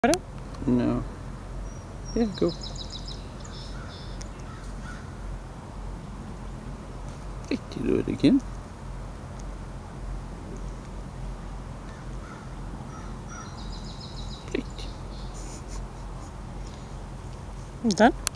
Got it? No. Yeah, go. Hey, do it again. Done?